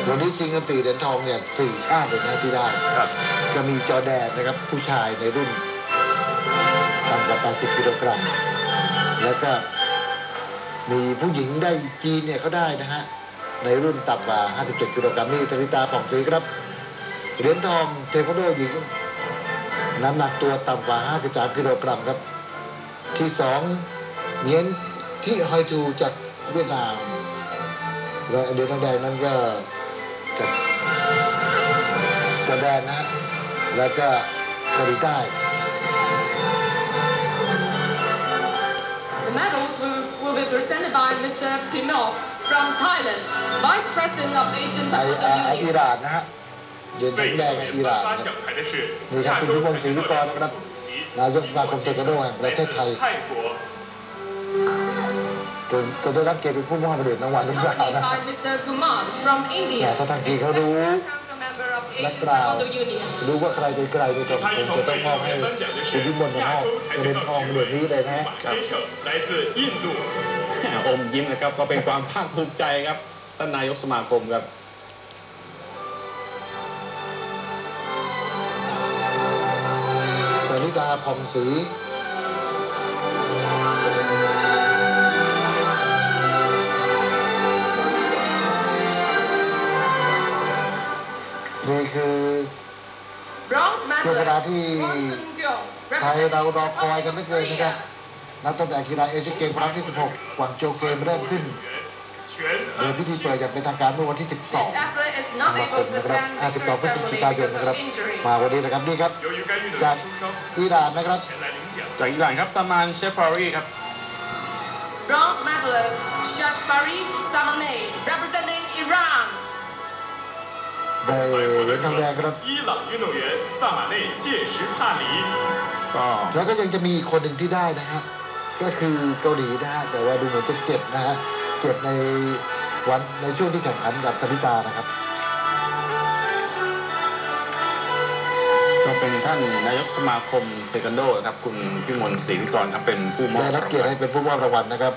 วันนี้ชิงกัน4 เหรียญทองเนี่ย4 ชาติเลยนะที่ได้จะมีจอร์แดนนะครับผู้ชายในรุ่นต่ำกว่า80 กิโลกรัมแล้วก็มีผู้หญิงได้จีนเนี่ยเขาได้นะฮะในรุ่นต่ำกว่า57 กิโลกรัมนี่ธนิตาผ่องศรีครับเหรียญทองเทควันโดหญิงน้ำหนักตัวต่ำกว่า53 กิโลกรัมครับที่2เหงียนที่ฮอยทูจากเวียดนามและเหรียญทองแดงนั้นก็จากจอร์แดนนะฮะแล้วก็เกาหลีใต้ The medals will be presented by Mr. Primov from Thailand, Vice President of Asian Taekwondo Union. อิหร่านนะฮะเหรียญทองแดงอิหร่านนี่ครับคุณพิมลศรีวิกรนะครับนายกสมาคมเทควันโดแห่งประเทศไทยจะได้รับเกียรติเป็นผู้มอบเหรียญรางวัลหรือเปล่านะถ้าทางทีเขารู้นักกล่าวรู้ว่าใครเป็นใครเป็นคนคงจะต้องมอบให้คุณพิมลมอบเหรียญทองเหรียญนี้เลยนะอมยิ้มนะครับก็เป็นความภาคภูมิใจครับท่านนายกสมาคมครับสริตาผ่องศรีนี่คือช่วงเวลาที่ไทยเรารอคอยกันไม่เกินนะครับนับตั้งแต่กีฬาเอเชียนเกมครั้งที่ 16 กวางโจวเกมเริ่มขึ้นโดยพิธีเปิดอย่างเป็นทางการเมื่อวันที่ 12 ธันวาคมนะครับ12 พฤศจิกายนนะครับมาวันนี้นะครับนี่ครับจากอิหร่านนะครับจากอิหร่านครับซามานเชฟฟารีครับ Bronze medalist Shashfari Samaneh representing Iran ได้เหรียญทองแดงครับ伊朗运动员萨马内谢什帕尼แล้วก็ยังจะมีอีกคนหนึ่งที่ได้นะฮะก็คือเกาหลีนะฮะแต่ว่าดูเหมือนจะเจ็บนะฮะเจ็บในช่วงที่แข่งขันกับสริตานะครับก็เป็นท่านนายกสมาคมเทควันโดครับคุณพิมลศรีวิกรครับเป็นผู้มอบได้รับเกียรติให้เป็นผู้มอบรางวัลนะครับ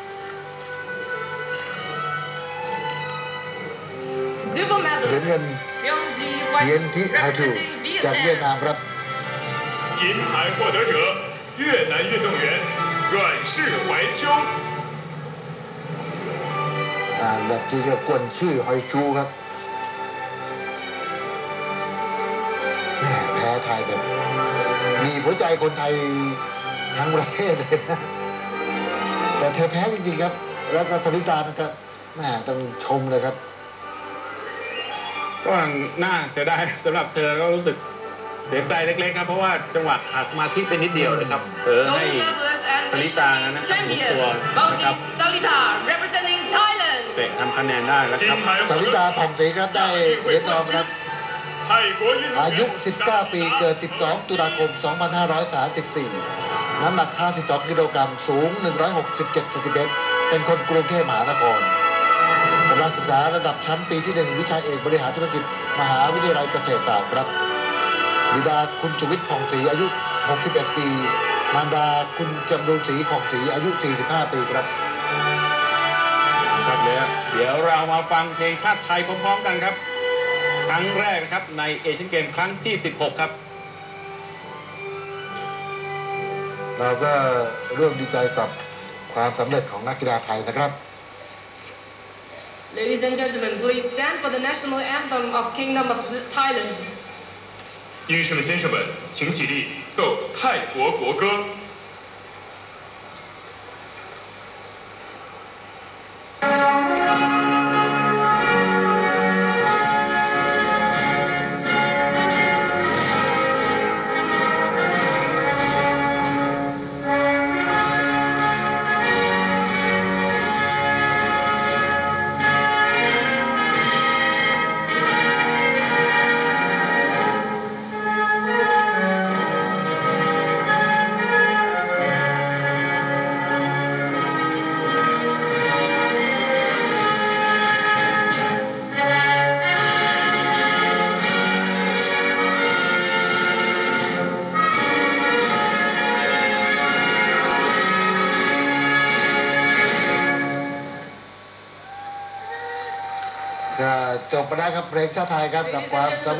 เหรียญเงินเหรียญที่ไฮทูจากเวียดนามครับ银牌获得者越南运动员阮氏怀秋แบบที่เรียกกวนชื่อฮอยชูครับแพ้ไทยแบบมีหัวใจคนไทยทั้งประเทศเลยนะแต่เธอแพ้จริงๆครับแล้วก็สริตานะครับต้องชมเลยครับก็น่าเสียดายสำหรับเธอก็รู้สึกเสียใจเล็กๆครับเพราะว่าจังหวะขาดสมาธิไปนิดเดียวเลยครับให้สริตานะครับหมุนตัวนะครับเตะทำคะแนนได้แล้วครับสริตาผ่องศรีครับได้เหรียญทองครับอายุ 19 ปีเกิด 12 ตุลาคม 2534 น้ำหนัก 52 กิโลกรัมสูง 167 เซนติเมตรเป็นคนกรุงเทพมหานครกำลังศึกษาระดับชั้นปีที่ 1 วิชาเอกบริหารธุรกิจมหาวิทยาลัยเกษตรศาสตร์ครับบิดาคุณสุวิทย์ผ่องศรีอายุ 61 ปีมารดาคุณจำรูนศรีผ่องศรีอายุ 45 ปีครับครับเดี๋ยวเรามาฟังเพลงชาติไทยพร้อมๆกันครับครั้งแรกนะครับในเอเชียนเกมครั้งที่ 16 ครับเราก็ร่วมดีใจกับความสำเร็จของนักกีฬาไทยนะครับ Ladies and gentlemen, please stand for the national anthem of Kingdom of Thailand. 女士们、先生们，请起立，奏泰国国歌。 ก็จบไปได้ครับเพลงชาติไทยครับกับความ